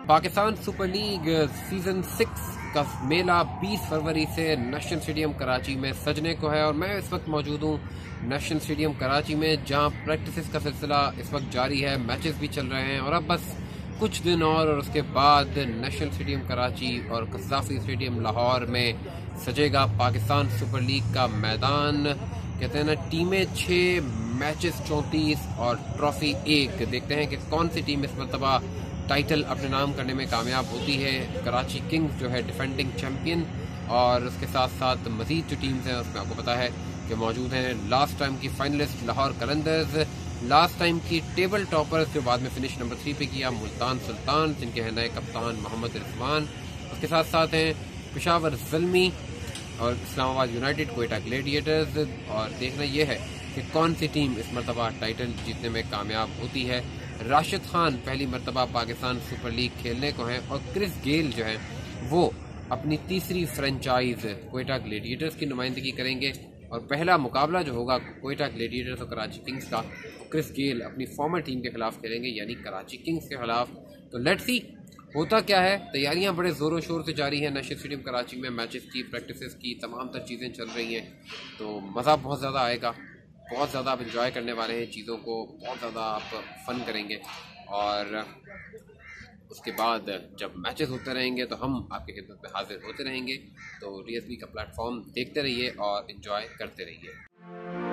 Pakistan super league season 6 का मेला 20 फरवरी से national stadium Karachi में सजने को है और मैं इस वक्त मौजूद हूँ नेशनल स्टेडियम कराची में, जहां प्रैक्टिस का सिलसिला इस वक्त जारी है, मैचेस भी चल रहे हैं और अब बस कुछ दिन और उसके बाद नेशनल स्टेडियम कराची और कज़ाफ़ी स्टेडियम लाहौर में सजेगा पाकिस्तान सुपर लीग का मैदान। कहते हैं ना, टीमें 6, मैचेस 34 और ट्रॉफी 1। देखते हैं कि कौन सी टीम इस मरतबा टाइटल अपने नाम करने में कामयाब होती है। कराची किंग्स जो है डिफेंडिंग चैंपियन, और उसके साथ साथ मजीद जो टीम्स हैं उसमें आपको पता है कि मौजूद हैं लास्ट टाइम की finalist Lahore Qalandars, last time की टेबल टॉपर्स जो बाद में फिनिश नंबर 3 पे किया मुल्तान सुल्तान, जिनके हैं नए कप्तान मोहम्मद रिजवान। उसके साथ साथ हैं पेशावर ज़ल्मी और इस्लामाबाद यूनाइटेड, कोयटा ग्लेडिएटर्स। और देखना यह है कि कौन सी टीम इस मरतबा टाइटल जीतने में कामयाब होती है। राशिद खान पहली मरतबा पाकिस्तान सुपर लीग खेलने को हैं और क्रिस गेल जो है वो अपनी तीसरी फ्रेंचाइज कोयटा ग्लेडिएटर्स की नुमाइंदगी करेंगे। और पहला मुकाबला जो होगा कोयटा ग्लेडिएटर्स और कराची किंग्स का, क्रिस गेल अपनी फॉर्मर टीम के खिलाफ खेलेंगे, यानी कराची किंग्स के खिलाफ। तो लेट्स सी होता क्या है। तैयारियां बड़े ज़ोरों शोर से जारी हैं नेशनल स्टेडियम कराची में, मैचेस की, प्रैक्टिसेस की, तमाम तर चीज़ें चल रही हैं। तो मज़ा बहुत ज़्यादा आएगा, बहुत ज़्यादा आप इंजॉय करने वाले हैं चीज़ों को, बहुत ज़्यादा आप फन करेंगे। और उसके बाद जब मैचेस होते रहेंगे तो हम आपके खिदमत में हाजिर होते रहेंगे। तो DSB का प्लेटफॉर्म देखते रहिए और इन्जॉय करते रहिए।